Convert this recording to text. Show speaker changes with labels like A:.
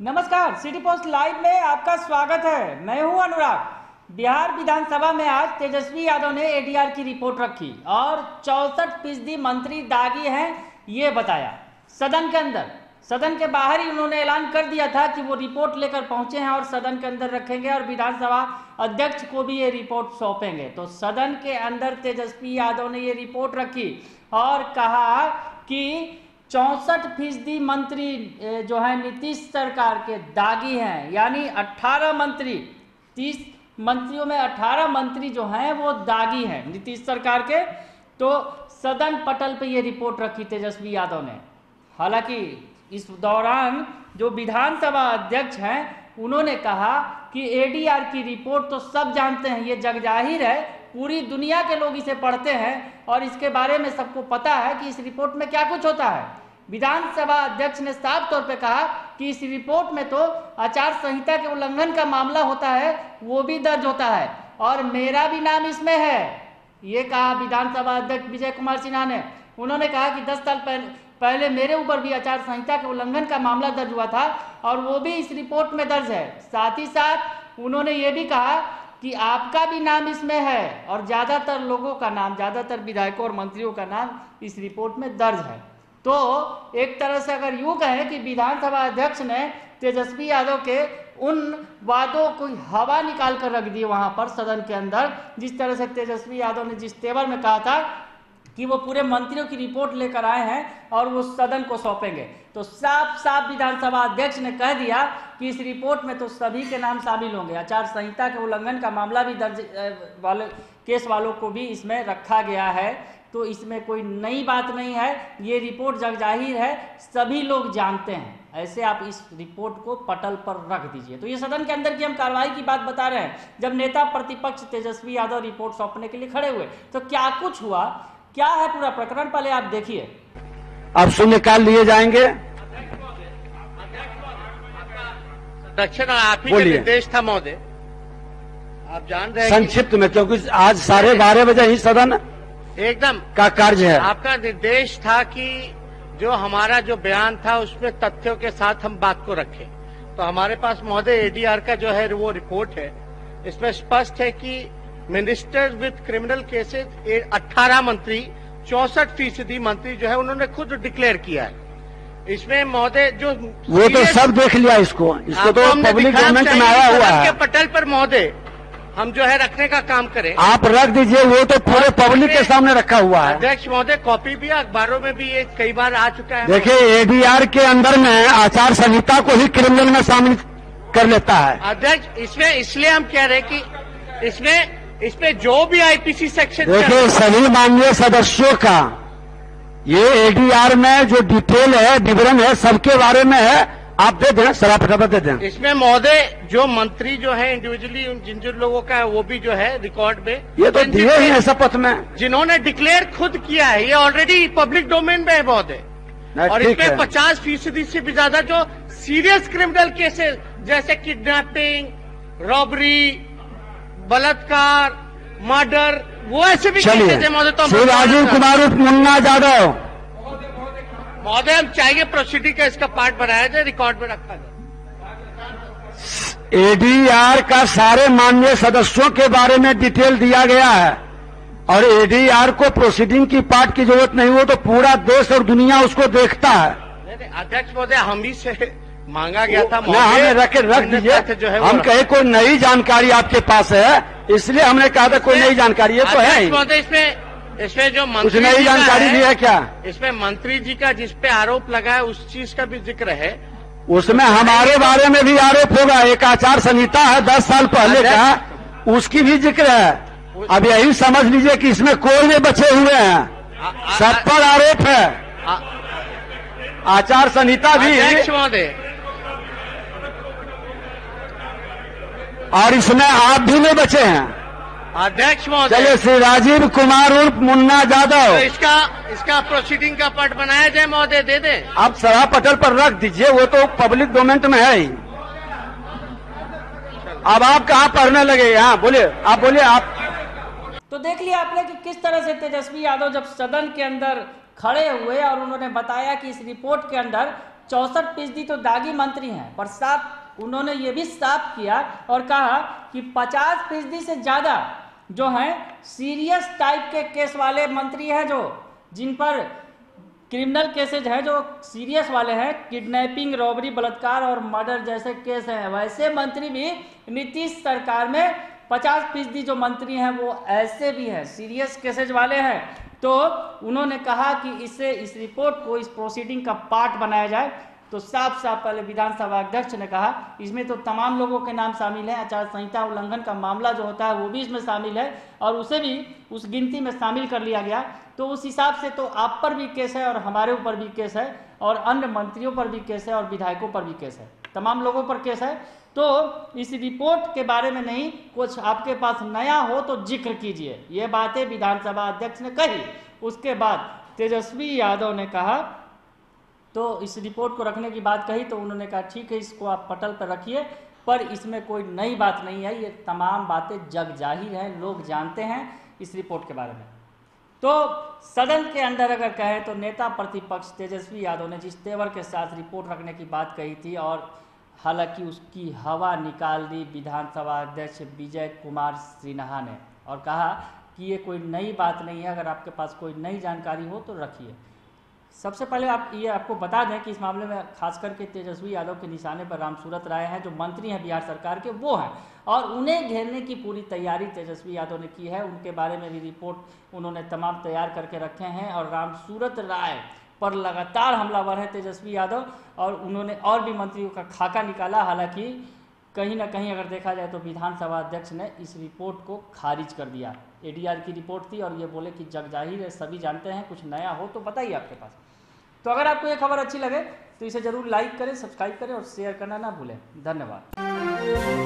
A: नमस्कार, city post live में आपका स्वागत है। मैं हूं अनुराग। बिहार विधानसभा में आज तेजस्वी यादव ने एडीआर की रिपोर्ट रखी और 64% मंत्री दागी हैं ये बताया। सदन के अंदर, सदन के बाहर ही उन्होंने ऐलान कर दिया था कि वो रिपोर्ट लेकर पहुंचे हैं और सदन के अंदर रखेंगे और विधानसभा अध्यक्ष को भी ये रिपोर्ट सौंपेंगे। तो सदन के अंदर तेजस्वी यादव ने ये रिपोर्ट रखी और कहा कि 64% मंत्री जो है नीतीश सरकार के दागी हैं, यानी 18 मंत्री, 30 मंत्रियों में 18 मंत्री जो हैं वो दागी हैं नीतीश सरकार के। तो सदन पटल पे ये रिपोर्ट रखी तेजस्वी यादव ने। हालांकि इस दौरान जो विधानसभा अध्यक्ष हैं उन्होंने कहा कि एडीआर की रिपोर्ट तो सब जानते हैं, ये जग जाहिर है, पूरी दुनिया के लोग इसे पढ़ते हैं और इसके बारे में सबको पता है कि इस रिपोर्ट में क्या कुछ होता है। विधानसभा अध्यक्ष ने साफ तौर पे कहा कि इस रिपोर्ट में तो आचार संहिता के उल्लंघन का मामला होता है, वो भी दर्ज होता है और मेरा भी नाम इसमें है, ये कहा विधानसभा अध्यक्ष विजय कुमार सिन्हा ने। उन्होंने कहा कि 10 साल पहले मेरे ऊपर भी आचार संहिता के उल्लंघन का मामला दर्ज हुआ था और वो भी इस रिपोर्ट में दर्ज है। साथ ही साथ उन्होंने ये भी कहा कि आपका भी नाम इसमें है और ज़्यादातर लोगों का नाम, ज़्यादातर विधायकों और मंत्रियों का नाम इस रिपोर्ट में दर्ज है। तो एक तरह से अगर यूँ कहें कि विधानसभा अध्यक्ष ने तेजस्वी यादव के उन वादों को हवा निकाल कर रख दी वहाँ पर सदन के अंदर, जिस तरह से तेजस्वी यादव ने जिस तेवर में कहा था कि वो पूरे मंत्रियों की रिपोर्ट लेकर आए हैं और वो सदन को सौंपेंगे। तो साफ साफ विधानसभा अध्यक्ष ने कह दिया कि इस रिपोर्ट में तो सभी के नाम शामिल होंगे, आचार संहिता के उल्लंघन का मामला भी दर्ज वाले केस वालों को भी इसमें रखा गया है। तो इसमें कोई नई बात नहीं है, ये रिपोर्ट जग जाहिर है, सभी लोग जानते हैं। ऐसे आप इस रिपोर्ट को पटल पर रख दीजिए। तो ये सदन के अंदर की हम कार्रवाई की बात बता रहे हैं। जब नेता प्रतिपक्ष तेजस्वी यादव रिपोर्ट सौंपने के लिए खड़े हुए तो क्या कुछ हुआ, क्या है पूरा प्रकरण, पहले आप देखिए।
B: अब शून्यकाल लिए जाएंगे।
C: दक्षिण आप ही के निर्देश था महोदय, आप जान रहे हैं
B: संक्षिप्त में, क्योंकि आज 12:30 बजे ही सदन
C: एकदम
B: का कार्य है।
C: आपका निर्देश था कि जो हमारा जो बयान था उसमें तथ्यों के साथ हम बात को रखें। तो हमारे पास महोदय एडीआर का जो है वो रिपोर्ट है, इसमें स्पष्ट है कि मिनिस्टर्स विद क्रिमिनल केसेस 18 मंत्री, 64% मंत्री जो है उन्होंने खुद डिक्लेयर किया है। इसमें महोदय जो
B: वो तो सब देख लिया, इसको तो पब्लिक डोमेन में आया हुआ है।
C: पटल पर महोदय हम जो है रखने का काम करें।
B: आप रख दीजिए, वो तो पूरे पब्लिक के सामने रखा हुआ है।
C: अध्यक्ष महोदय, कॉपी भी अखबारों में भी ये कई बार आ चुका है।
B: देखिए, एडीआर के अंदर में आचार संहिता को ही क्रिमिनल में शामिल कर लेता है।
C: अध्यक्ष, इसमें इसलिए हम कह रहे हैं कि इसमें जो भी आईपीसी सेक्शन,
B: देखिए सभी माननीय सदस्यों का ये एडीआर में जो डिटेल है, विवरण है, सबके बारे में है। आप दे दें, सरापटा दे दें।
C: इसमें महोदय जो मंत्री जो है इंडिविजुअली जिन जिन लोगों का है वो भी जो है रिकॉर्ड में
B: ये तो दिए ही है शपथ में,
C: जिन्होंने डिक्लेयर खुद किया है, ये ऑलरेडी पब्लिक डोमेन में है महोदय। और इसमें 50% से भी ज्यादा जो सीरियस क्रिमिनल केसेस जैसे किडनैपिंग, रॉबरी, बलात्कार, मर्डर, वो ऐसे भी केसेस है महोदय। तो
B: श्री राजीव कुमार उर्फ मुन्ना यादव
C: महोदय, हम चाहिए प्रोसीडिंग का इसका पार्ट बनाया जाए, रिकॉर्ड में रखा जाए।
B: एडीआर का सारे माननीय सदस्यों के बारे में डिटेल दिया गया है और एडीआर को प्रोसीडिंग की पार्ट की जरूरत नहीं, वो तो पूरा देश और दुनिया उसको देखता है।
C: अध्यक्ष महोदय, हम ही से मांगा गया था,
B: हमें रख दीजिए। हम कहे कोई नई जानकारी आपके पास है, इसलिए हमने कहा था कोई नई जानकारी, ये तो है
C: महोदय। इसमें जो मंत्री
B: नई जानकारी भी है क्या?
C: इसमें मंत्री जी का जिस पे आरोप लगा है उस चीज का भी जिक्र है।
B: उसमें हमारे बारे में भी आरोप होगा। एक आचार संहिता है 10 साल पहले का, उसकी भी जिक्र है। अब यही समझ लीजिए कि इसमें कोई नहीं बचे हुए हैं, सब पर आरोप है। आचार संहिता भी,
C: महोदय,
B: और इसमें आप भी नहीं बचे हैं।
C: अध्यक्ष महोदय,
B: चलिए, श्री राजीव कुमार उर्फ मुन्ना यादव,
C: तो इसका प्रोसीडिंग का पार्ट बनाया जाए महोदय, दे दें।
B: आप सभा पटल पर रख दीजिए, वो तो पब्लिक डोमेन में है ही। अब आप कहाँ पढ़ने लगे? यहाँ बोलिए, आप बोलिए। आप
A: तो देख लिया आपने कि किस तरह से तेजस्वी यादव जब सदन के अंदर खड़े हुए और उन्होंने बताया कि इस रिपोर्ट के अंदर 64% तो दागी मंत्री हैं, पर साफ उन्होंने ये भी साफ किया और कहा कि 50% से ज़्यादा जो हैं सीरियस टाइप के केस वाले मंत्री हैं, जो जिन पर क्रिमिनल केसेज हैं, जो सीरियस वाले हैं, किडनैपिंग, रॉबरी, बलात्कार और मर्डर जैसे केस हैं, वैसे मंत्री भी नीतीश सरकार में 50% जो मंत्री हैं वो ऐसे भी हैं, सीरियस केसेज वाले हैं। तो उन्होंने कहा कि इस रिपोर्ट को इस प्रोसीडिंग का पार्ट बनाया जाए। तो साफ साफ पहले विधानसभा अध्यक्ष ने कहा इसमें तो तमाम लोगों के नाम शामिल हैं, आचार संहिता उल्लंघन का मामला जो होता है वो भी इसमें शामिल है और उसे भी उस गिनती में शामिल कर लिया गया। तो उस हिसाब से तो आप पर भी केस है और हमारे ऊपर भी केस है और अन्य मंत्रियों पर भी केस है और विधायकों पर भी केस है, तमाम लोगों पर केस है। तो इस रिपोर्ट के बारे में नहीं कुछ आपके पास नया हो तो जिक्र कीजिए, ये बातें विधानसभा अध्यक्ष ने कही। उसके बाद तेजस्वी यादव ने कहा, तो इस रिपोर्ट को रखने की बात कही तो उन्होंने कहा ठीक है इसको आप पटल पर रखिए, पर इसमें कोई नई बात नहीं है, ये तमाम बातें जग जाहिर हैं, लोग जानते हैं इस रिपोर्ट के बारे में। तो सदन के अंदर अगर कहें तो नेता प्रतिपक्ष तेजस्वी यादव ने जिस तेवर के साथ रिपोर्ट रखने की बात कही थी और हालांकि उसकी हवा निकाल दी विधानसभा अध्यक्ष विजय कुमार सिन्हा ने और कहा कि ये कोई नई बात नहीं है, अगर आपके पास कोई नई जानकारी हो तो रखिए। सबसे पहले आपको बता दें कि इस मामले में खास करके तेजस्वी यादव के निशाने पर रामसूरत राय हैं, जो मंत्री हैं बिहार सरकार के, वो हैं और उन्हें घेरने की पूरी तैयारी तेजस्वी यादव ने की है। उनके बारे में भी रिपोर्ट उन्होंने तमाम तैयार करके रखे हैं और रामसूरत राय पर लगातार हमलावर है तेजस्वी यादव और उन्होंने और भी मंत्रियों का खाका निकाला। हालांकि कहीं ना कहीं अगर देखा जाए तो विधानसभा अध्यक्ष ने इस रिपोर्ट को खारिज कर दिया। एडीआर की रिपोर्ट थी और ये बोले कि जग जाहिर है, सभी जानते हैं, कुछ नया हो तो बताइए आपके पास। तो अगर आपको ये खबर अच्छी लगे तो इसे जरूर लाइक करें, सब्सक्राइब करें और शेयर करना ना भूलें। धन्यवाद।